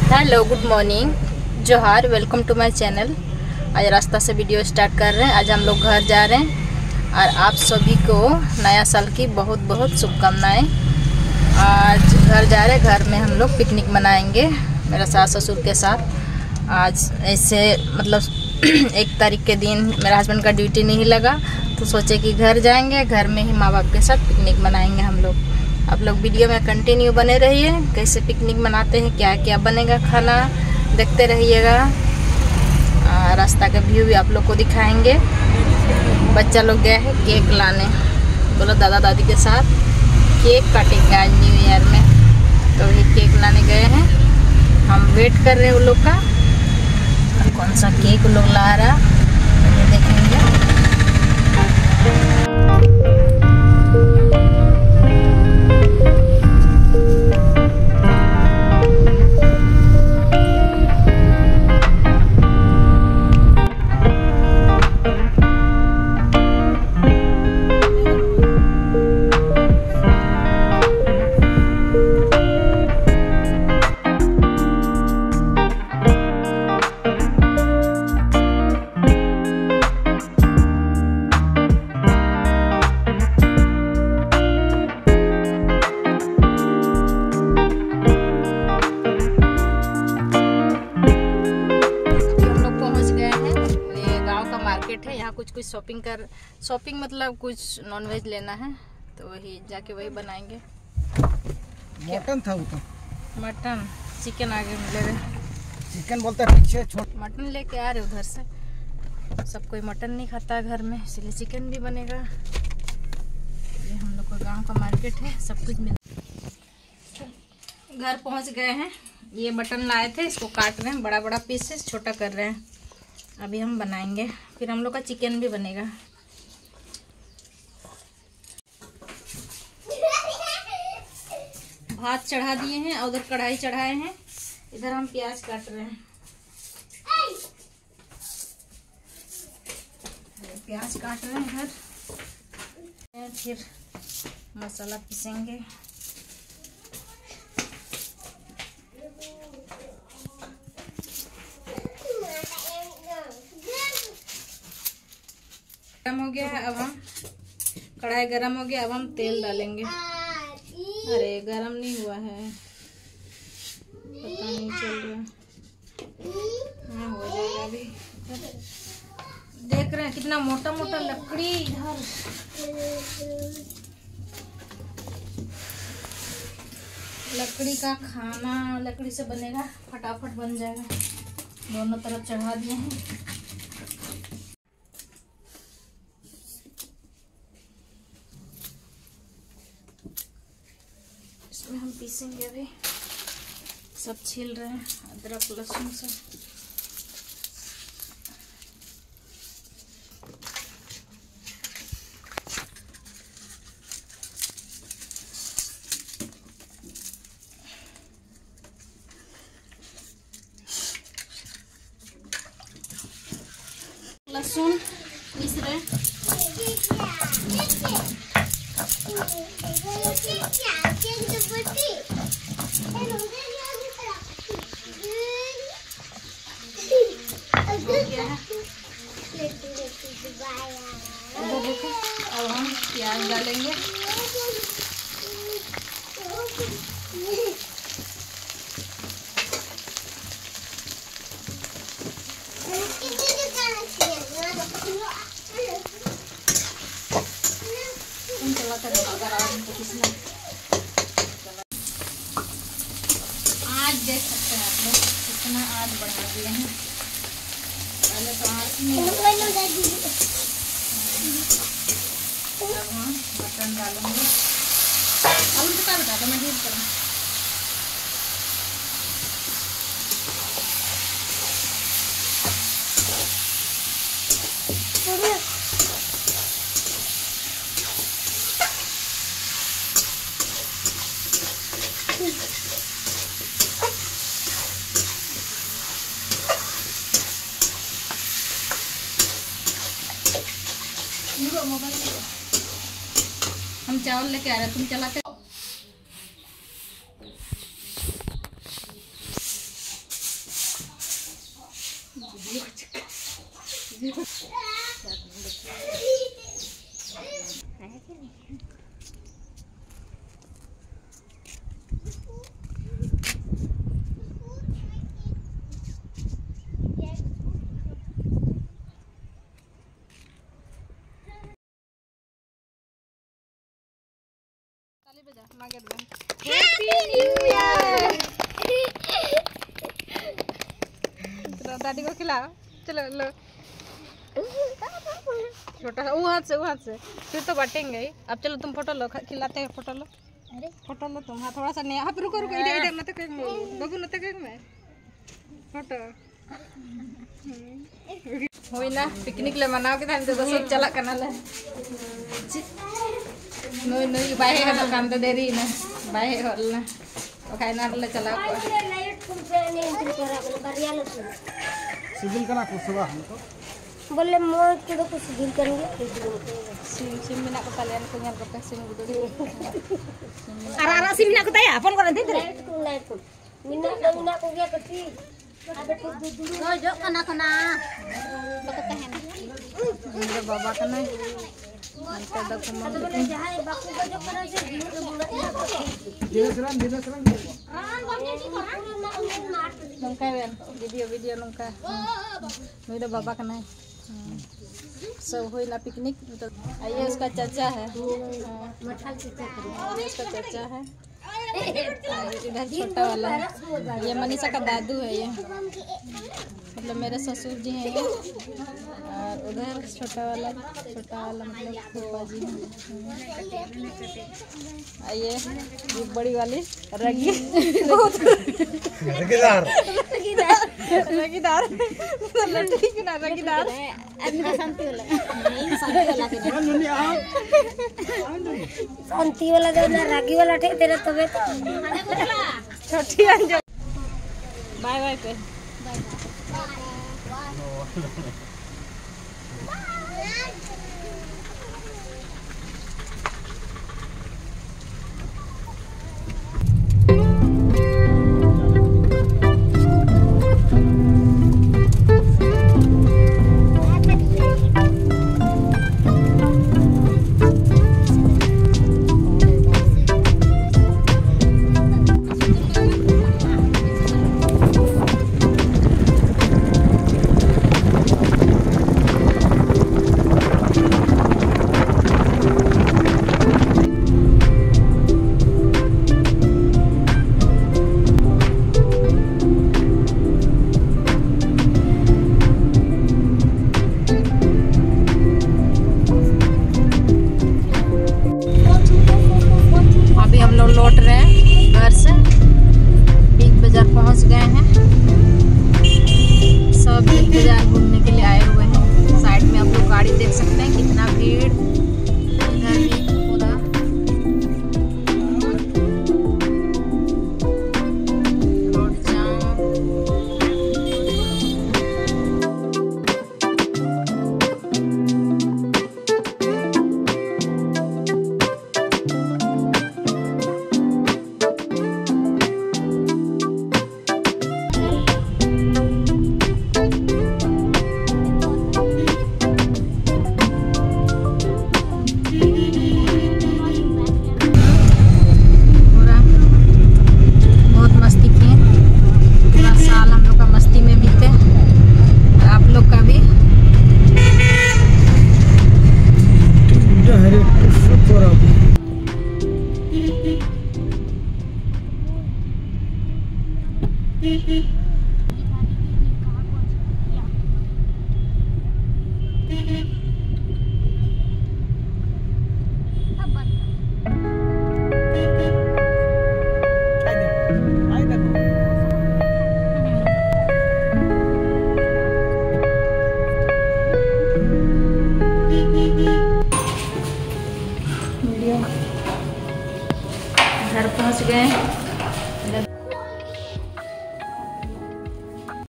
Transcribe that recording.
Hello, good morning, जोहार, welcome to my channel. आज रास्ता से वीडियो स्टार्ट कर रहे हैं। आज हम लोग घर जा रहे हैं और आप सभी को नया साल की बहुत बहुत शुभकामनाएं। आज घर जा रहे हैं, घर में हम लोग पिकनिक मनाएंगे मेरा सास ससुर के साथ। आज ऐसे मतलब 1 तारीख के दिन मेरा हस्बैंड का ड्यूटी नहीं लगा तो सोचे कि घर जाएंगे, घर में ही माँ बाप के साथ पिकनिक मनाएंगे हम लोग। आप लोग वीडियो में कंटिन्यू बने रहिए, कैसे पिकनिक मनाते हैं, क्या क्या बनेगा खाना, देखते रहिएगा। रास्ता का व्यू भी आप लोग को दिखाएंगे। बच्चा लोग गया है केक लाने, बोलो दादा दादी के साथ केक काटेंगे आज न्यू ईयर में, तो ये केक लाने गए हैं। हम वेट कर रहे हैं उन लोग का, कौन सा केक उन लोग ला रहा देखेंगे। है यहाँ कुछ शॉपिंग मतलब कुछ नॉनवेज लेना है, तो वही जाके वही बनाएंगे। मटन था वो तो, मटन चिकन आगे मिलेगा, चिकन बोलते हैं पीछे छोट। मटन लेके आ रहे उधर से, सब कोई मटन नहीं खाता है घर में, इसलिए चिकन भी बनेगा। ये हम लोग का गांव का मार्केट है, सब कुछ मिलता। घर पहुंच गए हैं, ये मटन लाए थे, इसको काट रहे हैं, बड़ा बड़ा पीसेस छोटा कर रहे हैं। अभी हम बनाएंगे, फिर हम लोग का चिकन भी बनेगा। भात चढ़ा दिए हैं और उधर कढ़ाई चढ़ाए हैं, इधर हम प्याज काट रहे हैं। प्याज काट रहे हैं इधर, फिर मसाला पीसेंगे। गरम हो गया है, अब हम कढ़ाई गरम हो गया, अब हम तेल डालेंगे। अरे गरम नहीं हुआ है, पता नहीं चल रहा। हाँ हो जाएगा अभी। देख रहे हैं कितना मोटा मोटा लकड़ी इधर। लकड़ी का खाना लकड़ी से बनेगा, फटाफट बन जाएगा। दोनों तरफ चढ़ा दिए हैं। इसमें हम पीसेंगे, अभी सब छील रहे हैं अदरक लहसुन से। लहसुन पीस रहे हैं। देखो अब हम प्याज डालेंगे। आज देख सकते हैं आप लोग कितना आज बढ़ा दिए हैं, पहले तो आज नहीं। अब हम मटन डालेंगे। अब बता दो, मैं डील करूँ। हम चावल लेके आ रहे हैं, तुम चलाते। दादी को खिलाओ, चलो लो। छोटा सा वो हाथ से फिर तो बांटेंगे ही। अब चलो तुम फोटो लो, खिलाते हैं। फोटो लो, अरे फोटो लो तुम। हाँ थोड़ा सा नहीं, आप रुको रुको, इधर मत केक में बबू, नते केक में फोटो होई ना। पिकनिक ले मनाओ के थान तो सब चला करना ले नोई नोई बाहे का दुकान तो देरी ना बाहे होल ना ओखाय ना ले चला को सिविल का ना कुसवा हमको बोले मोर के तो कुछ सिविल करेंगे सिम मिना को तलियन को nyal करते सिम गुदो आरा सिम मिना को तय अपन को दे लाइट को मिना को गया कति अबे तो दूर जो कना कना तो कहन मेरे बाबा का नहीं अंतर द कुमार बोले जहां बापू को जो करा से दिनसराम nungka wen video nungka मेरे बाबा का नहीं सब हुई ना पिकनिक तो आइए उसका चाचा है उसका चाचा है इधर छोटा वाला है ये मनीषा का दादू है ये मतलब मेरे ससुर जी हैं ये और उधर छोटा वाला मतलब फूफा जी हैं आइए ये बड़ी वाली रगीदार लड़की की ना रगीदार शांति वाला दे ना रागी वाला ठे तेरा तबे छोटी अंजलि बाय बाय पे लौट रहे हैं घर से, बिग बाजार पहुंच गए हैं। सब बिग बाजार घूमने के लिए आए हुए हैं। साइड में आप लोग गाड़ी देख सकते हैं कितना भीड़, इधर भी पूरा रोड जाम। घर पहुंच गए।